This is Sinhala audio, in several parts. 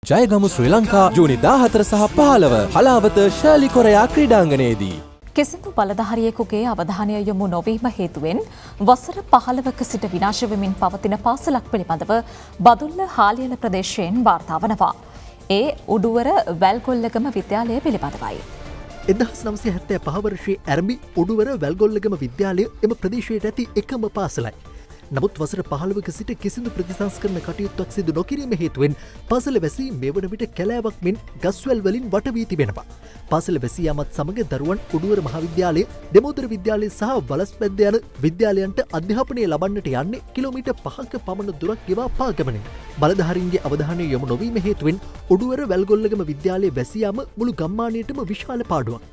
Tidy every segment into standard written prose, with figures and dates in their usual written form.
ජයගමු ශ්‍රී ලංකා ජූනි 14 සහ 15 හලාවත ශර්ලි කොරයා ක්‍රීඩාංගණයේදී කිසිදු බලධාරියෙකුගේ අවධානය යොමු නොවීම හේතුවෙන් වසර 15ක සිට විනාශ වෙමින් පවතින පාසලක් පිළිබඳව බදුල්ල හාලියල ප්‍රදේශයෙන් වාර්තා වනවා. ඒ උඩුවර වැල්ගොල්ලගම විද්‍යාලය පිළිබඳවයි. 1975 වර්ෂයේ ආරම්භ උඩුවර වැල්ගොල්ලගම විද්‍යාලය එම ප්‍රදේශයට ඇති එකම පාසලයි. නමුත් වසර 15ක සිට කිසිදු ප්‍රතිසංස්කරණ කටයුත්තක් සිදු නොකිරීම හේතුවෙන් පාසල වැසී මේ වන විට කැලෑවක් මෙන් ගස්වැල් වලින් වට වී තිබෙනවා. පාසල වැසී යාමත් සමග දරුවන් උඩුවර මහාවිද්‍යාලය, දෙමෝදර විද්‍යාලය සහ වලස්පැද්ද යන විද්‍යාලයන්ට අධ්‍යාපනය ලබන්නට යන්නේ කිලෝමීටර් 5ක පමණ දුරක් ගෙවා පාගමනින්. බලධාරීන්ගේ අවධානය යොමු නොවීම හේතුවෙන් උඩුවර වැල්ගොල්ලගම විද්‍යාලයේ වැසී යාම මුළු ගම්මානයටම විශාල පාඩුවක්.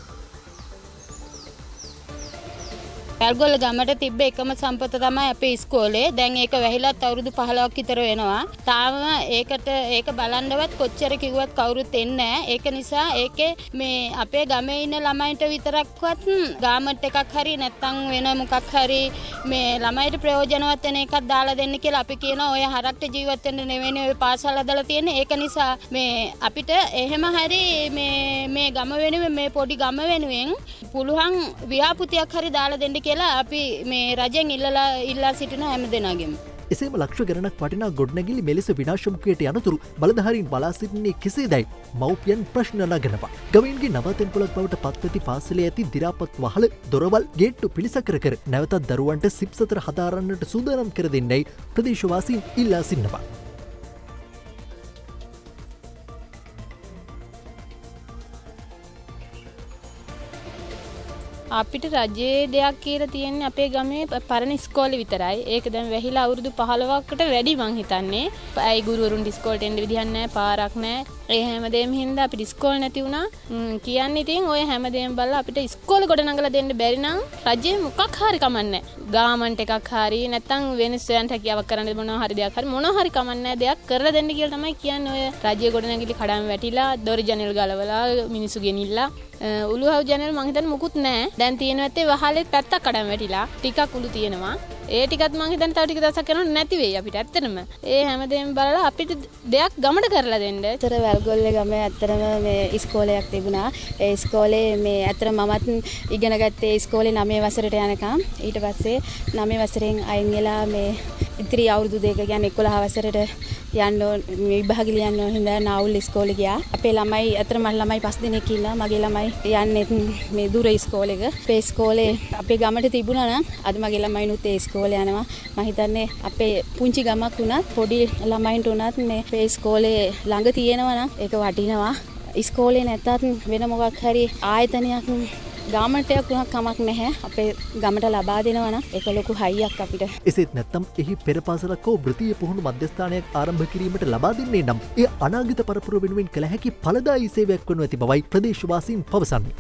වැල්ගොල්ල ගමට තිබ්බ එකම සම්පත තමයි අපේ ඉස්කෝලේ. දැන් ඒක වැහිලත් අවුරුදු 15ක් විතර වෙනවා. තාම ඒක බලන්නවත් කොච්චර කිව්වත් කවුරුත් එන්නේ නැහැ. ඒක නිසා ඒකේ මේ අපේ ගමේ ඉන්න ළමයින්ට විතරක්වත් ගාමට් එකක් හරි නැත්නම් වෙන මොකක් හරි මේ ළමයිට ප්‍රයෝජනවත් වෙන එකක් දාලා දෙන්න කියලා අපි කියනවා. ඔය හරක්ට ජීවත් වෙන්න නෙවෙයි ඔය පාසල් හදලා තියෙන්නේ. ඒක නිසා මේ අපිට එහෙම හරි මේ ගම වෙනුවෙන් මේ පොඩි ගම වෙනුවෙන් පුළුවන් ව්‍යාපෘතියක් හරි දාලා දෙන්න කියලා අපි මේ රජෙන් ඉල්ලා සිටින හැම දෙනාගේම. එසේම ලක්ෂ ගණනක් වටිනා ගොඩනැගිලි මෙලෙස විනාශමුඛයට යනතුරු බලධාරීන් බලා සිටින්නේ කෙසේදයි මව්පියන් ප්‍රශ්න නගනවා. ගවයින්ගේ නවාතැන් පොළක් බවට පත්වති පාසලේ ඇති දි รา පත් වහල දොරවල් ගේට්ටු පිළිසකර කර නැවතත් දරුවන්ට සිප්සතර හදාරන්නට සූදානම් කර දෙන්නයි ප්‍රදේශවාසීන් ඉල්ලා සිටිනවා. අපිට රජයේ දෙයක් කියලා තියෙන්නේ අපේ ගමේ පරණ ඉස්කෝලේ විතරයි. ඒක දැන් වැහිලා අවුරුදු 15කට වැඩි මං හිතන්නේ. අය ගුරුවරුන්ට ඉස්කෝලේට එන්න විදිහක් නැහැ, පාරක් නැහැ. ඒ හැමදේම හින්දා අපිට ඉස්කෝලේ නැති වුණා. කියන්නේ ඉතින් ඔය හැමදේම බලලා අපිට ඉස්කෝලේ කොට නංගලා දෙන්න බැරි නම් රජයේ මොකක් හරි කමන්නේ. ගාමන්ට් එකක් හරි නැත්නම් වෙන ස්වයං හැකියාවක් කරන්න මොනවා හරි දෙයක් හරි මොනවා හරි කමන්නේ දෙයක් කරලා දෙන්න කියලා තමයි කියන්නේ. ඔය රජයේ කොට නැගිලි කඩාම වැටිලා දොර ජනෙල් ගලවලා මිනිස්සු ගෙනිල්ලා උළුහව් ජනෙල් මං හිතන්නේ මුකුත් නැහැ. දැන් තියෙන ඇත්තේ වහලේ පැත්තක් කඩන් වැටිලා ටිකක් උළු තියෙනවා. ඒ ටිකත් මං හිතන්නේ තව ටික දවසක් යනකොට නැති වෙයි අපිට ඇත්තටම. ඒ හැමදේම බලලා අපිට දෙයක් ගමඩ කරලා දෙන්න. ඒතර වැල්ගොල්ලේ ගමේ ඇත්තටම මේ ඉස්කෝලයක් තිබුණා. ඒ ඉස්කෝලේ මේ ඇත්තට මමත් ඉගෙන ගත්තේ ඉස්කෝලේ 9 වසරට යනකම්. ඊට පස්සේ 9 වසරෙන් අයින් වෙලා මේ ඉතිරි අවුරුදු දෙක කියන්නේ 11 වසරට යන්න විභාග ලියන්න හින්දා නාවුල් ඉස්කෝලේ ගියා. අපේ ළමයි ඇත්තට මම ළමයි 5 දෙනෙක් ඉන්නවා. මගේ ළමයි යන්නේ මේ දුර ඉස්කෝලේක. ඒ ඉස්කෝලේ අපේ ගමට තිබුණා නම් අද මගේ ළමයිනුත් ඒ ඉස්කෝලේ යනවා. මම හිතන්නේ අපේ පුංචි ගමක් වුණත් පොඩි ළමයින්ට උනත් මේ ඉස්කෝලේ ළඟ තියෙනවා නම් ඒක වටිනවා. ඉස්කෝලේ නැත්තත් වෙන මොකක් හරි ආයතනයක් ගාමටයක් වුණත් කමක් නැහැ. අපේ ගමට ලබා දෙනවා නම් ඒක ලොකු හයියක් අපිට. එසේත් නැත්නම් එහි පෙර පාසලක් හෝ වෘත්තීය පුහුණු මධ්‍යස්ථානයක් ආරම්භ කිරීමට ලබා දෙන්නේ නම් එය අනාගත පරපුර වෙනුවෙන් කළ හැකි ඵලදායී සේවයක් වනු ඇති බවයි ප්‍රදේශවාසීන් පවසන්නේ.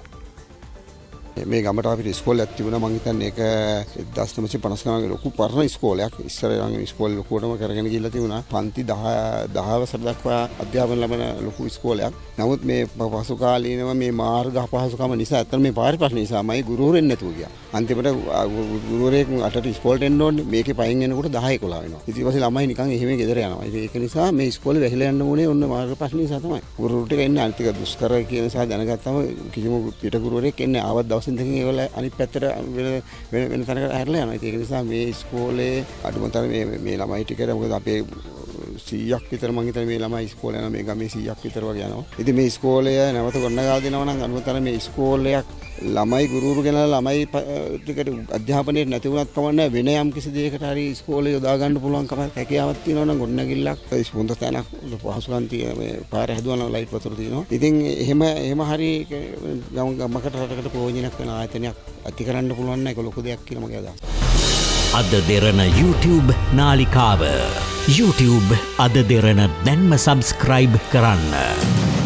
මේ ගමට අපිට ඉස්කෝලයක් තිබුණා. මං හිතන්නේ ඒක 1959 ලොකු පරණ ඉස්කෝලයක්. ඉස්සර නම් ඉස්කෝලේ ලොකුවටම කරගෙන ගිහිල්ලා තිබුණා. පන්ති 10 වසර දක්වා අධ්‍යාපන ලැබෙන ලොකු ඉස්කෝලයක්. නමුත් මේ පසු කාලීනව මේ මාර්ග අපහසුකම නිසා අතන මේ පාරි ප්‍රශ්න නිසාමයි ගුරුවරෙන් නැතුව ගියා. අන්තිමට ගුරුවරයෙක් අටට ඉස්කෝලේට එන්න ඕනේ. මේකේ පයින් එනකොට 10 11 වෙනවා. ඉතින් ඊපස්සේ ළමයි නිකන් එහෙම ගෙදර යනවා. ඉතින් ඒක නිසා මේ ඉස්කෝලේ වැහිලා යන්න ඕනේ ඔන්න මාර්ග ප්‍රශ්න නිසා තමයි. ගුරුවරු ටික එන්නේ අනිත් එක දුෂ්කර කියන නිසා දැනගත්තම කිසිම පිට ගුරුවරයෙක් එන්නේ ආවත් දවස් දෙකකින් ඒවල අනිත් පැත්තට වෙන තැනකට හැරලා යනවා. ඒක නිසා මේ ඉස්කෝලේ අඩුමතර මේ ළමයි ටිකට මොකද අපේ 100ක් විතර මං හිතන්නේ මේ ළමයි ඉස්කෝලේ යනවා. මේ ගමේ 100ක් විතර වගේ යනවා. ඉතින් මේ ඉස්කෝලය නැවත ගොඩනගා දෙනවා නම් අඩුමතර මේ ඉස්කෝලයක් ළමයි ගුරුවරු ගෙනලා ළමයි ටිකට අධ්‍යාපනයේ නැති වුණත් කමන්නේ වෙන යම් කිසි දෙයකට හරි ඉස්කෝලේ යොදා ගන්න පුළුවන් කමක් හැකියාවක් තියෙනවා නම් ගොඩනැගිල්ලක් හොඳ තැනක් පහසුකම් තියෙන මේ පාර හැදුවා ලයිට් වතුර තියෙනවා. ඉතින් එහෙම හරි ගමකට රටකට ප්‍රයෝජනයක් වෙන ආයතනයක් ඇති කරන්න පුළුවන් නම් ඒක ලොකු දෙයක් කියලා මගේ අදහස. අද දෙරණ YouTube නාලිකාව YouTube අද දෙරණ දැන්ම සබස්ක්‍රයිබ් කරන්න.